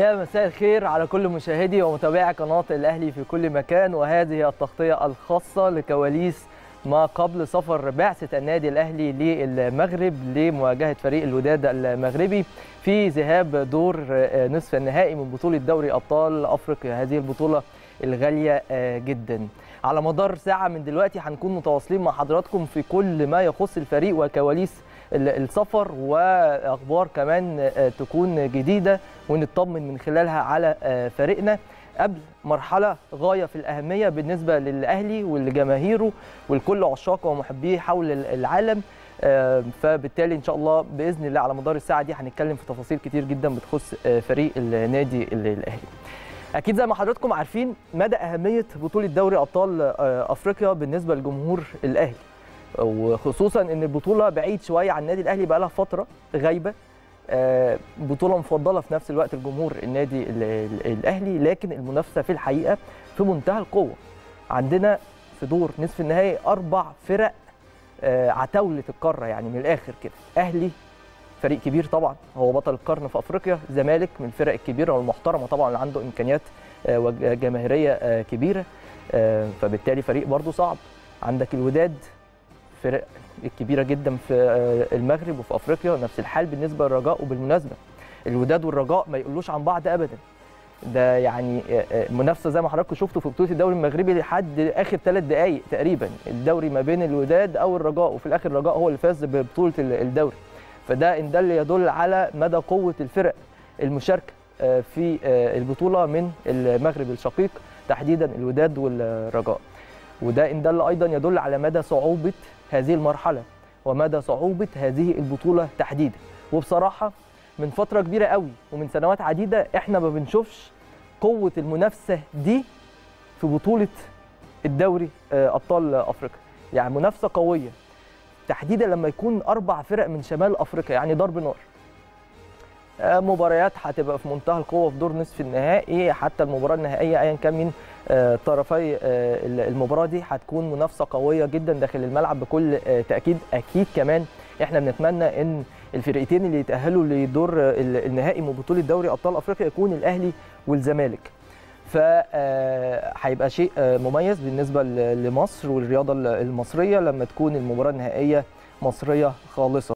يا مساء الخير على كل مشاهدي ومتابعي قناة الأهلي في كل مكان، وهذه التغطية الخاصة لكواليس ما قبل سفر بعثة النادي الأهلي للمغرب لمواجهة فريق الوداد المغربي في ذهاب دور نصف النهائي من بطولة دوري أبطال أفريقيا. هذه البطولة الغالية جدا. على مدار ساعة من دلوقتي هنكون متواصلين مع حضراتكم في كل ما يخص الفريق وكواليس السفر واخبار كمان تكون جديده ونطمن من خلالها على فريقنا قبل مرحله غايه في الاهميه بالنسبه للاهلي ولجماهيره ولكل عشاقه ومحبيه حول العالم. فبالتالي ان شاء الله باذن الله على مدار الساعه دي هنتكلم في تفاصيل كتير جدا بتخص فريق النادي الاهلي. اكيد زي ما حضراتكم عارفين مدى اهميه بطوله دوري ابطال افريقيا بالنسبه لجمهور الاهلي، وخصوصا ان البطوله بعيد شويه عن النادي الاهلي، بقى لها فتره غايبه. بطوله مفضله في نفس الوقت الجمهور النادي الاهلي، لكن المنافسه في الحقيقه في منتهى القوه. عندنا في دور نصف النهائي 4 فرق عتاوله القاره، يعني من الاخر كده. اهلي فريق كبير طبعا، هو بطل القرن في افريقيا. زمالك من الفرق الكبيره والمحترمه طبعا اللي عنده امكانيات جماهيريه كبيره، فبالتالي فريق برضه صعب. عندك الوداد، فرق الكبيره جدا في المغرب وفي افريقيا. نفس الحال بالنسبه للرجاء، وبالمناسبه الوداد والرجاء ما يقولوش عن بعض ابدا. ده يعني منافسه زي ما حضراتكم شفتوا في بطوله الدوري المغربي لحد اخر 3 دقائق تقريبا، الدوري ما بين الوداد او الرجاء، وفي الاخر الرجاء هو اللي فاز ببطوله الدوري. فده ان دل يدل على مدى قوه الفرق المشاركه في البطوله من المغرب الشقيق، تحديدا الوداد والرجاء. وده ان دل ايضا يدل على مدى صعوبه هذه المرحله ومدى صعوبه هذه البطوله تحديدا. وبصراحه من فتره كبيره قوي ومن سنوات عديده احنا ما بنشوفش قوه المنافسه دي في بطوله الدوري ابطال افريقيا. يعني منافسه قويه تحديدا لما يكون 4 فرق من شمال افريقيا، يعني ضرب نار. مباريات هتبقى في منتهى القوه في دور نصف النهائي، حتى المباراه النهائيه ايا كان من طرفي المباراه دي هتكون منافسه قويه جدا داخل الملعب بكل تاكيد. اكيد كمان احنا بنتمنى ان الفرقتين اللي يتاهلوا لدور النهائي من بطوله دوري ابطال افريقيا يكون الاهلي والزمالك. فهيبقى شيء مميز بالنسبه لمصر والرياضه المصريه لما تكون المباراه النهائيه مصريه خالصه.